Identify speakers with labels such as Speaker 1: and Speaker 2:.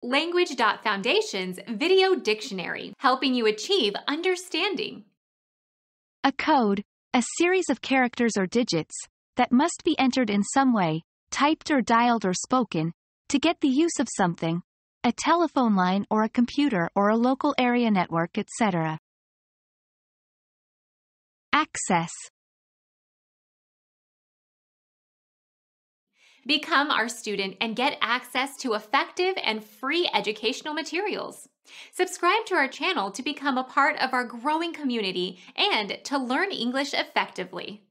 Speaker 1: Language.Foundation's Video Dictionary, helping you achieve understanding.
Speaker 2: A code, a series of characters or digits, that must be entered in some way, typed or dialed or spoken, to get the use of something, a telephone line or a computer or a local area network, etc. Access.
Speaker 1: Become our student and get access to effective and free educational materials. Subscribe to our channel to become a part of our growing community and to learn English effectively.